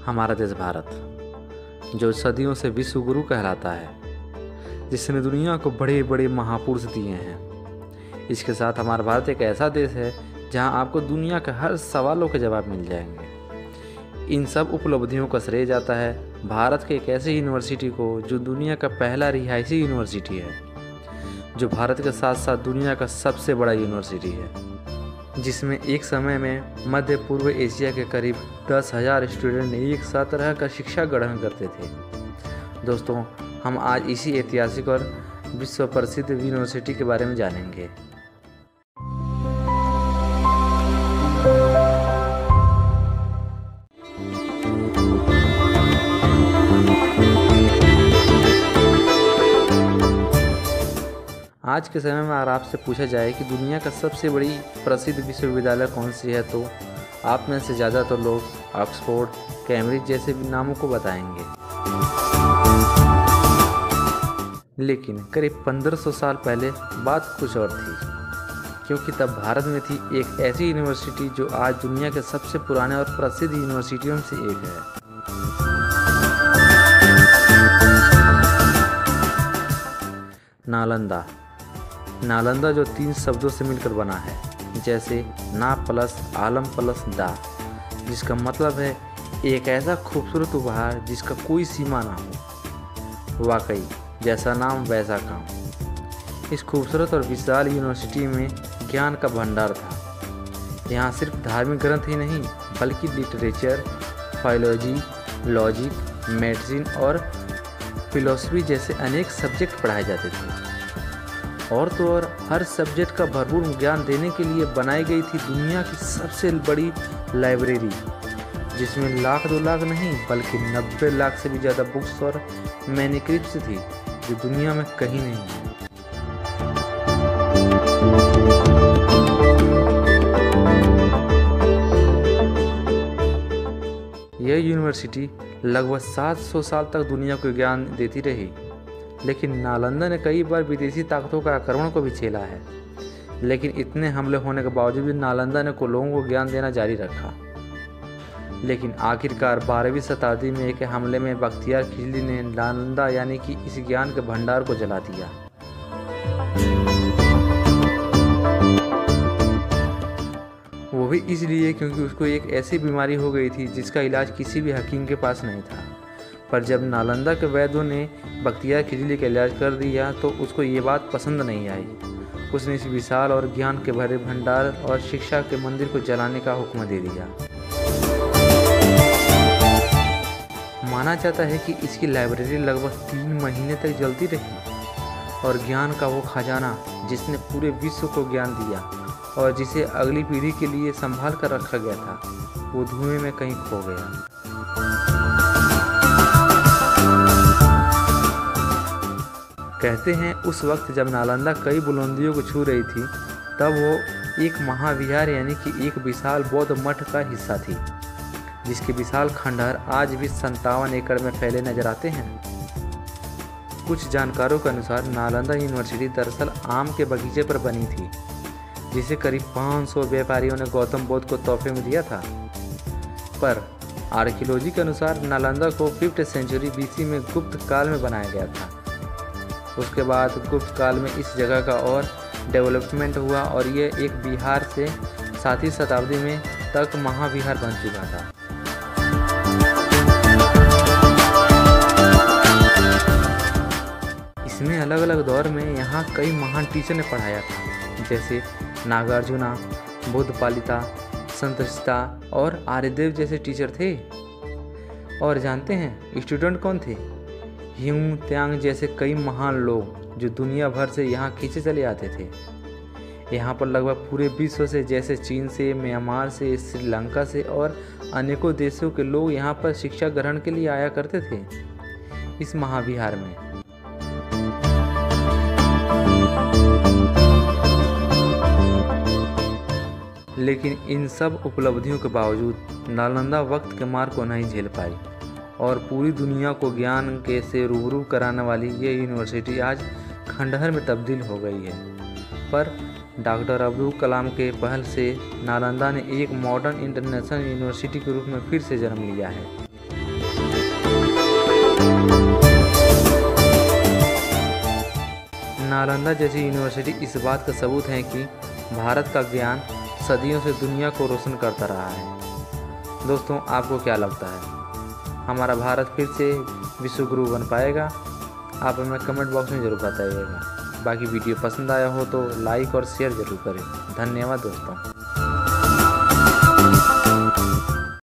हमारा देश भारत, जो सदियों से विश्व गुरु कहलाता है, जिसने दुनिया को बड़े बड़े महापुरुष दिए हैं। इसके साथ हमारा भारत एक ऐसा देश है जहां आपको दुनिया के हर सवालों के जवाब मिल जाएंगे। इन सब उपलब्धियों का श्रेय जाता है भारत के एक ऐसी यूनिवर्सिटी को जो दुनिया का पहला रिहायशी यूनिवर्सिटी है, जो भारत के साथ साथ दुनिया का सबसे बड़ा यूनिवर्सिटी है, जिसमें एक समय में मध्य पूर्व एशिया के करीब 10,000 स्टूडेंट एक साथ रहकर शिक्षा ग्रहण करते थे। दोस्तों, हम आज इसी ऐतिहासिक और विश्व प्रसिद्ध यूनिवर्सिटी के बारे में जानेंगे। आज के समय में अगर आपसे पूछा जाए कि दुनिया का सबसे बड़ी प्रसिद्ध विश्वविद्यालय कौन सी है, तो आप में से ज़्यादातर लोग ऑक्सफोर्ड, कैम्ब्रिज जैसे नामों को बताएंगे। लेकिन करीब 1500 साल पहले बात कुछ और थी, क्योंकि तब भारत में थी एक ऐसी यूनिवर्सिटी जो आज दुनिया के सबसे पुराने और प्रसिद्ध यूनिवर्सिटियों में से एक है। नालंदा जो 3 शब्दों से मिलकर बना है, जैसे ना प्लस आलम प्लस दा, जिसका मतलब है एक ऐसा खूबसूरत उपहार जिसका कोई सीमा ना हो। वाकई जैसा नाम वैसा काम। इस खूबसूरत और विशाल यूनिवर्सिटी में ज्ञान का भंडार था। यहाँ सिर्फ धार्मिक ग्रंथ ही नहीं, बल्कि लिटरेचर, फाइलोलॉजी, लॉजिक, मेडिसिन और फिलॉसफी जैसे अनेक सब्जेक्ट पढ़ाए जाते थे। और तो और हर सब्जेक्ट का भरपूर ज्ञान देने के लिए बनाई गई थी दुनिया की सबसे बड़ी लाइब्रेरी, जिसमें लाख 2 लाख नहीं बल्कि 90 लाख से भी ज़्यादा बुक्स और मैन्युस्क्रिप्ट्स थी, जो दुनिया में कहीं नहीं है। यह यूनिवर्सिटी लगभग 700 साल तक दुनिया को ज्ञान देती रही, लेकिन नालंदा ने कई बार विदेशी ताकतों का आक्रमण को भी झेला है। लेकिन इतने हमले होने के बावजूद भी नालंदा ने लोगों को ज्ञान देना जारी रखा। लेकिन आखिरकार 12वीं शताब्दी में एक हमले में बख्तियार खिलजी ने नालंदा यानी कि इस ज्ञान के भंडार को जला दिया। वो भी इसलिए क्योंकि उसको एक ऐसी बीमारी हो गई थी जिसका इलाज किसी भी हकीम के पास नहीं था। पर जब नालंदा के वैद्यों ने बख्तियार खिलजी का इलाज कर दिया तो उसको ये बात पसंद नहीं आई। उसने इस विशाल और ज्ञान के भरे भंडार और शिक्षा के मंदिर को जलाने का हुक्म दे दिया। माना जाता है कि इसकी लाइब्रेरी लगभग 3 महीने तक जलती रही और ज्ञान का वो खजाना जिसने पूरे विश्व को ज्ञान दिया और जिसे अगली पीढ़ी के लिए संभाल कर रखा गया था, वो धुएं में कहीं खो गया। कहते हैं उस वक्त जब नालंदा कई बुलंदियों को छू रही थी, तब वो एक महाविहार यानी कि एक विशाल बौद्ध मठ का हिस्सा थी, जिसके विशाल खंडहर आज भी 57 एकड़ में फैले नजर आते हैं। कुछ जानकारों के अनुसार नालंदा यूनिवर्सिटी दरअसल आम के बगीचे पर बनी थी, जिसे करीब 500 व्यापारियों ने गौतम बुद्ध को तोहफे में दिया था। पर आर्कियोलॉजी के अनुसार नालंदा को 5th सेंचुरी BC में गुप्त काल में बनाया गया था। उसके बाद गुप्त काल में इस जगह का और डेवलपमेंट हुआ और ये एक विहार से 7वीं शताब्दी में तक महाविहार बन चुका था। इसमें अलग अलग दौर में यहाँ कई महान टीचर ने पढ़ाया था, जैसे नागार्जुना, बुद्धपालिता, संतसिता और आर्यदेव जैसे टीचर थे। और जानते हैं स्टूडेंट कौन थे? ह्यूम त्सांग जैसे कई महान लोग जो दुनिया भर से यहाँ खींचे चले आते थे। यहाँ पर लगभग पूरे विश्व से, जैसे चीन से, म्यांमार से, श्रीलंका से और अनेकों देशों के लोग यहाँ पर शिक्षा ग्रहण के लिए आया करते थे इस महाविहार में। लेकिन इन सब उपलब्धियों के बावजूद नालंदा वक्त के मार को नहीं झेल पाई और पूरी दुनिया को ज्ञान के से रूबरू कराने वाली ये यूनिवर्सिटी आज खंडहर में तब्दील हो गई है। पर डॉक्टर अब्दुल कलाम के पहल से नालंदा ने एक मॉडर्न इंटरनेशनल यूनिवर्सिटी के रूप में फिर से जन्म लिया है। नालंदा जैसी यूनिवर्सिटी इस बात का सबूत है कि भारत का ज्ञान सदियों से दुनिया को रोशन करता रहा है। दोस्तों, आपको क्या लगता है, हमारा भारत फिर से विश्व गुरु बन पाएगा? आप हमें कमेंट बॉक्स में ज़रूर बताइएगा। बाकी वीडियो पसंद आया हो तो लाइक और शेयर ज़रूर करें। धन्यवाद दोस्तों।